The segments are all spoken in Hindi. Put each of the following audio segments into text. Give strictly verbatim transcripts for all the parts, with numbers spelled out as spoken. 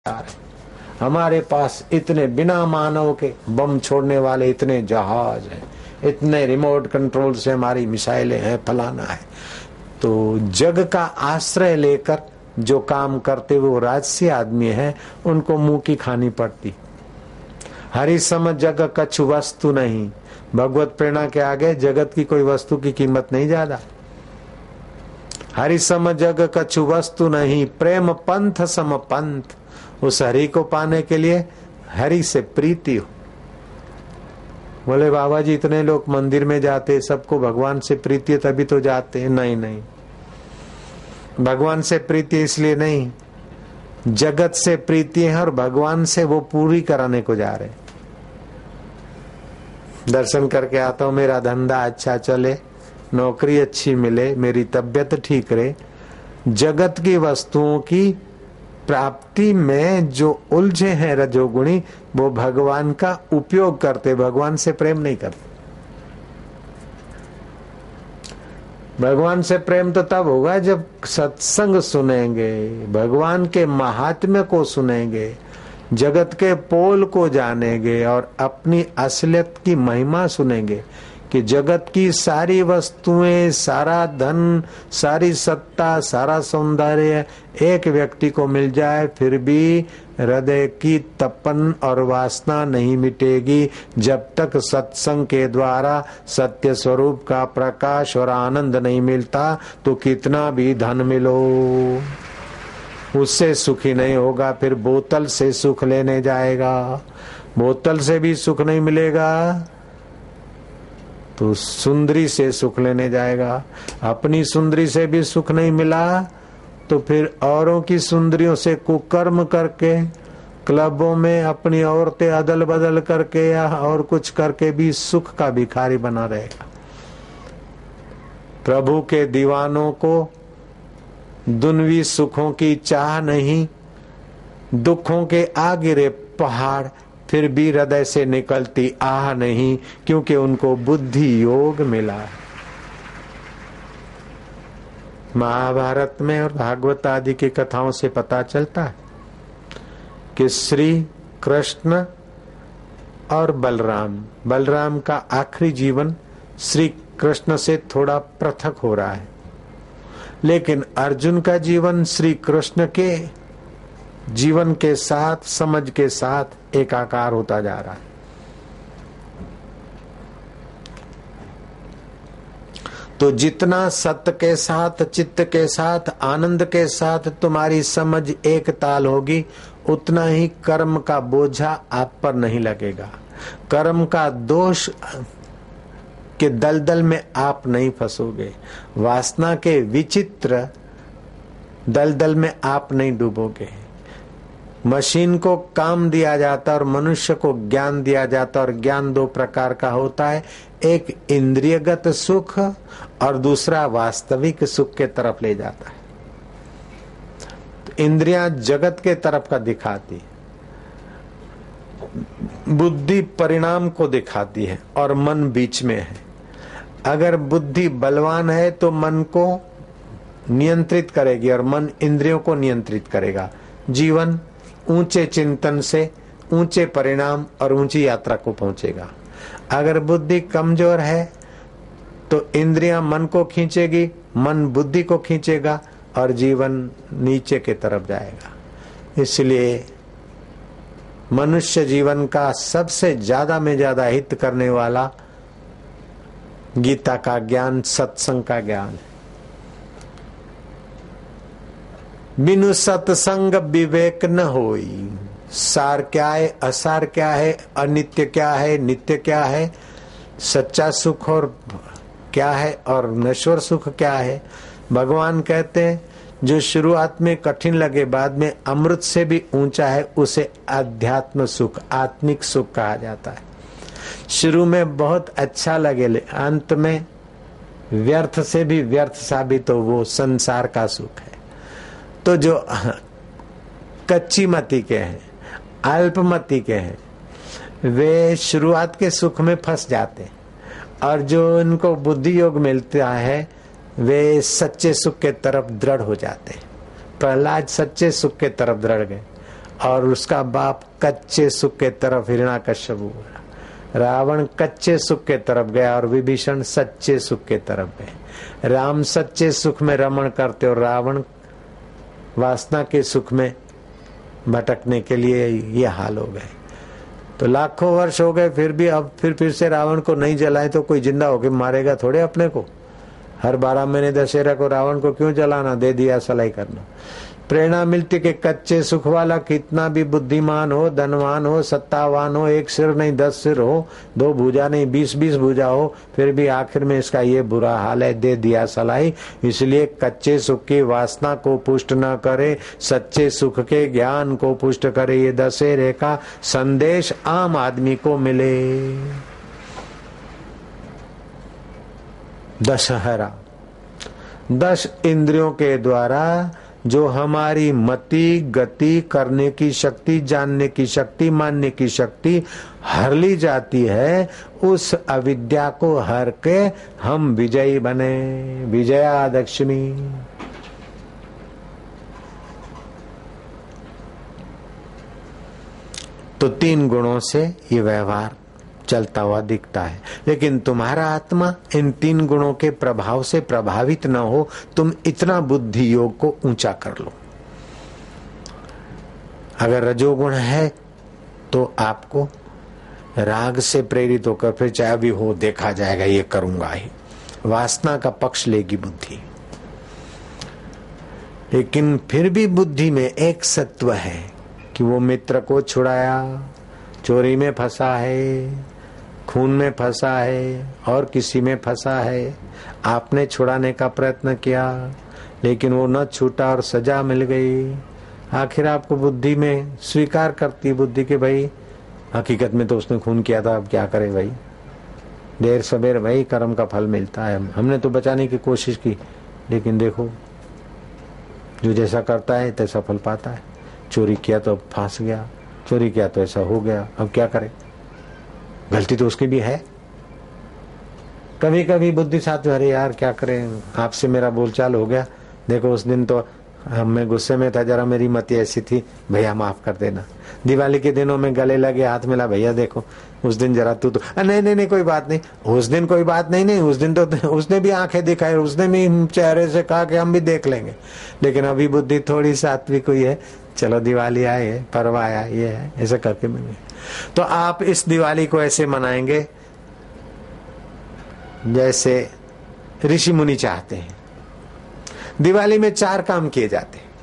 हमारे पास इतने बिना मानव के बम छोड़ने वाले इतने जहाज हैं, इतने रिमोट कंट्रोल से हमारी मिसाइलें हैं, फलाना है। तो जग का आश्रय लेकर जो काम करते वो राजसी आदमी है, उनको मुंह की खानी पड़ती। हरि सम जग कछु वस्तु नहीं, भगवत प्रेरणा के आगे जगत की कोई वस्तु की कीमत नहीं ज्यादा। हरि सम जग कछु वस्तु नहीं, प्रेम पंथ सम पंथ। उस हरि को पाने के लिए हरि से प्रीति हो। बोले बाबा जी इतने लोग मंदिर में जाते, सबको भगवान से प्रीति है तभी तो जाते हैं। नहीं नहीं, भगवान से प्रीति इसलिए नहीं, जगत से प्रीति है और भगवान से वो पूरी कराने को जा रहे। दर्शन करके आता हूं, मेरा धंधा अच्छा चले, नौकरी अच्छी मिले, मेरी तबीयत ठीक रहे। जगत की वस्तुओं की प्राप्ति में जो उलझे हैं रजोगुणी, वो भगवान का उपयोग करते, भगवान से प्रेम नहीं करते। भगवान से प्रेम तो तब होगा जब सत्संग सुनेंगे, भगवान के महात्म्य को सुनेंगे, जगत के पोल को जानेंगे और अपनी असलियत की महिमा सुनेंगे कि जगत की सारी वस्तुएं, सारा धन, सारी सत्ता, सारा सौंदर्य एक व्यक्ति को मिल जाए, फिर भी हृदय की तपन और वासना नहीं मिटेगी जब तक सत्संग के द्वारा सत्य स्वरूप का प्रकाश और आनंद नहीं मिलता। तो कितना भी धन मिलो उससे सुखी नहीं होगा। फिर बोतल से सुख लेने जाएगा, बोतल से भी सुख नहीं मिलेगा तो सुंदरी से सुख लेने जाएगा। अपनी सुंदरी से भी सुख नहीं मिला तो फिर औरों की सुंदरियों से कुकर्म करके, क्लबों में अपनी औरतें अदल बदल करके या और कुछ करके भी सुख का भिखारी बना रहेगा। प्रभु के दीवानों को दुनवी सुखों की चाह नहीं, दुखों के आ गिरे पहाड़ फिर भी हृदय से निकलती आह नहीं, क्योंकि उनको बुद्धि योग मिला है। महाभारत में और भागवत आदि की कथाओं से पता चलता है कि श्री कृष्ण और बलराम, बलराम का आखिरी जीवन श्री कृष्ण से थोड़ा पृथक हो रहा है, लेकिन अर्जुन का जीवन श्री कृष्ण के जीवन के साथ, समझ के साथ एकाकार होता जा रहा है। तो जितना सत्य के साथ, चित्त के साथ, आनंद के साथ तुम्हारी समझ एक ताल होगी, उतना ही कर्म का बोझा आप पर नहीं लगेगा। कर्म का दोष के दलदल में आप नहीं फंसोगे, वासना के विचित्र दलदल में आप नहीं डूबोगे। मशीन को काम दिया जाता और मनुष्य को ज्ञान दिया जाता, और ज्ञान दो प्रकार का होता है, एक इंद्रियगत सुख और दूसरा वास्तविक सुख के तरफ ले जाता है। तो इंद्रियां जगत के तरफ का दिखाती, बुद्धि परिणाम को दिखाती है और मन बीच में है। अगर बुद्धि बलवान है तो मन को नियंत्रित करेगी और मन इंद्रियों को नियंत्रित करेगा। जीवन ऊंचे चिंतन से ऊंचे परिणाम और ऊंची यात्रा को पहुंचेगा। अगर बुद्धि कमजोर है तो इंद्रियां मन को खींचेगी, मन बुद्धि को खींचेगा और जीवन नीचे के तरफ जाएगा। इसलिए मनुष्य जीवन का सबसे ज्यादा में ज्यादा हित करने वाला गीता का ज्ञान, सत्संग का ज्ञान है। बिनु सत्संग विवेक न होई। सार क्या है, असार क्या है, अनित्य क्या है, नित्य क्या है, सच्चा सुख और क्या है और नश्वर सुख क्या है। भगवान कहते हैं जो शुरुआत में कठिन लगे बाद में अमृत से भी ऊंचा है, उसे अध्यात्म सुख, आत्मिक सुख कहा जाता है। शुरू में बहुत अच्छा लगे, अंत में व्यर्थ से भी व्यर्थ साबित हो, वो संसार का सुख है। तो जो कच्ची मति के हैं, अल्पमति के हैं, वे शुरुआत के सुख में फंस जाते, और जो इनको बुद्धि योग मिलता है वे सच्चे सुख के तरफ दृढ़ हो जाते। प्रहलाद सच्चे सुख के तरफ दृढ़ गए और उसका बाप कच्चे सुख के तरफ हिरण्याकश्यप, रावण कच्चे सुख के तरफ गया और विभीषण सच्चे सुख के तरफ गए। राम सच्चे सुख में रमण करते और रावण वासना के सुख में भटकने के लिए ये हाल हो गए। तो लाखों वर्ष हो गए फिर भी अब फिर फिर से रावण को नहीं जलाए तो कोई जिंदा होके मारेगा थोड़े अपने को। हर बारह महीने दशहरा को रावण को क्यों जलाना, दे दिया सलाई करना। प्रेरणा मिलती कि कच्चे सुख वाला कितना भी बुद्धिमान हो, धनवान हो, सत्तावान हो, एक सिर नहीं दस सिर हो, दो भुजा नहीं बीस बीस भुजा हो, फिर भी आखिर में इसका ये बुरा हाल है, दे दिया सलाई। इसलिए कच्चे सुख की वासना को पुष्ट न करे, सच्चे सुख के ज्ञान को पुष्ट करे। ये दशहरे का संदेश आम आदमी को मिले। दशहरा दस इंद्रियों के द्वारा जो हमारी मति, गति, करने की शक्ति, जानने की शक्ति, मानने की शक्ति हर ली जाती है, उस अविद्या को हर के हम विजयी बने। विजयादशमी। तो तीन गुणों से ये व्यवहार चलता हुआ दिखता है, लेकिन तुम्हारा आत्मा इन तीन गुणों के प्रभाव से प्रभावित न हो, तुम इतना बुद्धि योग को ऊंचा कर लो। अगर रजोगुण है तो आपको राग से प्रेरित होकर फिर चाहे भी हो देखा जाएगा, ये करूंगा ही, वासना का पक्ष लेगी बुद्धि। लेकिन फिर भी बुद्धि में एक सत्व है कि वो मित्र को छुड़ाया, चोरी में फंसा है, खून में फंसा है और किसी में फंसा है, आपने छुड़ाने का प्रयत्न किया लेकिन वो न छूटा और सजा मिल गई। आखिर आपको बुद्धि में स्वीकार करती बुद्धि के भाई हकीकत में तो उसने खून किया था, अब क्या करे भाई, देर सबेर भाई कर्म का फल मिलता है। हमने तो बचाने की कोशिश की लेकिन देखो जो जैसा करता है तैसा फल पाता है। चोरी किया तो फंस गया, चोरी किया तो ऐसा हो गया, अब क्या करे, गलती तो उसकी भी है। कभी कभी बुद्धि साथ में, अरे यार क्या करें, आपसे मेरा बोलचाल हो गया, देखो उस दिन तो मैं गुस्से में था, जरा मेरी मति ऐसी थी, भैया माफ कर देना। दिवाली के दिनों में गले लगे, हाथ मिला, भैया देखो उस दिन जरा तू तो, नहीं नहीं नहीं कोई बात नहीं, उस दिन कोई बात नहीं, नहीं उस दिन तो उसने भी आंखें दिखाई, उसने भी चेहरे से कहा कि हम भी देख लेंगे। लेकिन अभी बुद्धि थोड़ी सात्विक हुई है, चलो दिवाली आई है, पर्व आया, ये है, ऐसे करके मिले। तो आप इस दिवाली को ऐसे मनाएंगे जैसे ऋषि मुनि चाहते हैं। दिवाली में चार काम किए जाते हैं।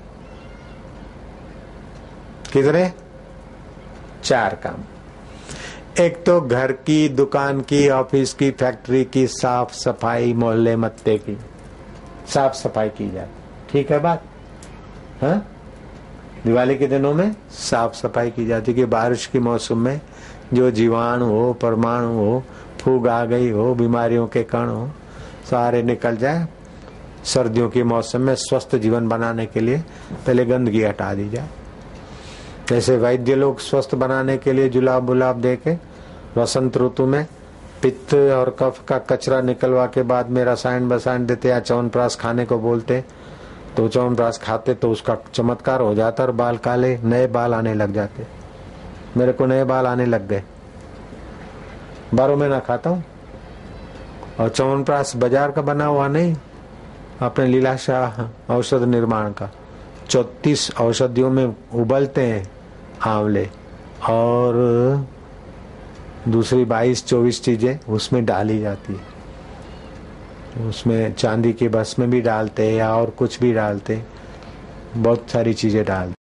कितने? चार काम। एक तो घर की, दुकान की, ऑफिस की, फैक्ट्री की साफ सफाई, मोहल्ले मत्ते की साफ सफाई की जाती, ठीक है बात? हाँ, दिवाली के दिनों में साफ सफाई की जाती कि बारिश के मौसम में जो जीवाणु हो, परमाणु हो, फूग आ गई हो, बीमारियों के कण हो, सारे निकल जाए। सर्दियों के मौसम में स्वस्थ जीवन बनाने के लिए पहले गंदगी हटा दी जाए। जैसे वैद्य लोग स्वस्थ बनाने के लिए जुलाब बुलाब दे के वसंत ऋतु में पित्त और कफ का कचरा निकलवा के बाद में रसायन बसायन देते या च्यवनप्राश खाने को बोलते, तो च्यवनप्राश खाते तो उसका चमत्कार हो जाता और बाल काले, नए बाल आने लग जाते। मेरे को नए बाल आने लग गए, बारह महीना खाता हूँ। और च्यवनप्राश बाजार का बना हुआ नहीं, अपने लीलाशाह औषध निर्माण का, चौतीस औषधियों में उबलते हैं आंवले और दूसरी बाईस चौबीस चीजें उसमें डाली जाती है। उसमें चांदी के भस्म भी डालते हैं या और कुछ भी डालते, बहुत सारी चीजें डालते।